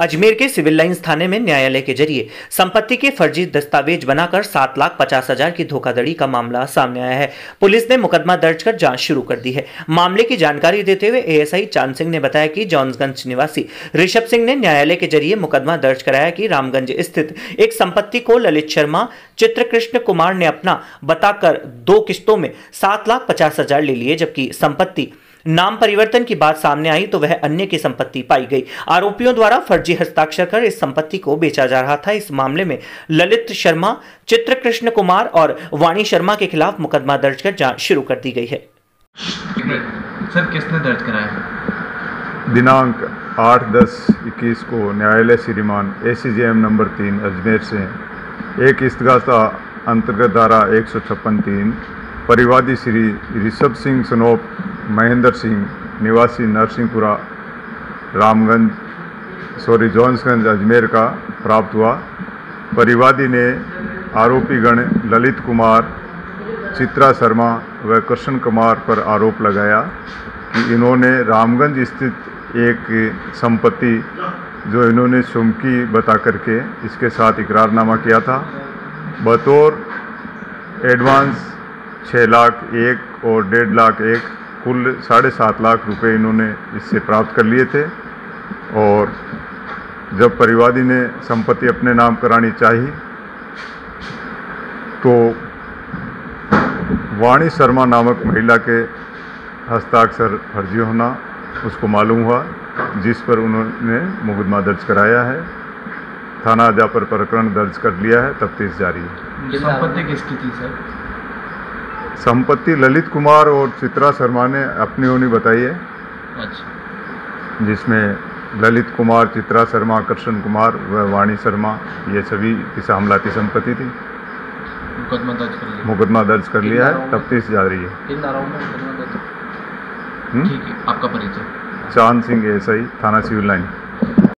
अजमेर के civil lines थाने में न्यायालय के जरिए संपत्ति के फर्जी दस्तावेज बनाकर 7,50,000 की धोखाधड़ी का मामला सामने आया है। पुलिस ने मुकदमा दर्ज कर जांच शुरू कर दी है। मामले की जानकारी देते हुए एएसआई चांद सिंह ने बताया कि जॉन्सगंज निवासी ऋषभ सिंह ने न्यायालय के जरिए मुकदमा दर्ज कराया कि रामगंज स्थित एक संपत्ति को ललित शर्मा चित्रकृष्ण कुमार ने अपना बताकर 2 किस्तों में 7,50,000 ले लिए, जबकि संपत्ति नाम परिवर्तन की बात सामने आई तो वह अन्य की संपत्ति पाई गई। आरोपियों द्वारा फर्जी हस्ताक्षर कर इस संपत्ति को बेचा जा रहा था। इस मामले में ललित शर्मा, चित्रकृष्ण कुमार और वाणी शर्मा के खिलाफ मुकदमा दर्ज कर जांच शुरू कर दी गई है। सर, किसने दर्ज कराया? दिनांक 8/10/21 को न्यायालय श्रीमान ACJM नंबर 3 अजमेर से एक इस्तगासा अंतर्गत धारा 156(3) परिवादी श्री ऋषभ सिंह सनोप महेंद्र सिंह निवासी नरसिंहपुरा जॉन्सगंज अजमेर का प्राप्त हुआ। परिवादी ने आरोपीगण ललित कुमार, चित्रा शर्मा व कृष्ण कुमार पर आरोप लगाया कि इन्होंने रामगंज स्थित एक संपत्ति जो इन्होंने सुमकी बता करके इसके साथ इकरारनामा किया था, बतौर एडवांस 6 लाख 1 और 1.5 लाख 1 कुल 7.5 लाख रुपए इन्होंने इससे प्राप्त कर लिए थे। और जब परिवादी ने संपत्ति अपने नाम करानी चाहिए तो वाणी शर्मा नामक महिला के हस्ताक्षर फर्जी होना उसको मालूम हुआ, जिस पर उन्होंने मुकदमा दर्ज कराया है। थाना अजा पर प्रकरण दर्ज कर लिया है, तफ्तीश जारी है। संपत्ति किसकी थी सर? संपत्ति ललित कुमार और चित्रा शर्मा ने अपनी होनी बताई है। अच्छा। जिसमें ललित कुमार, चित्रा शर्मा, कृष्ण कुमार व वाणी शर्मा ये सभी की हमलाती संपत्ति थी। मुकदमा दर्ज कर लिया है, तफ्तीश जारी है। ठीक है, आपका परिचय? चांद सिंह ASI थाना सिविल लाइन।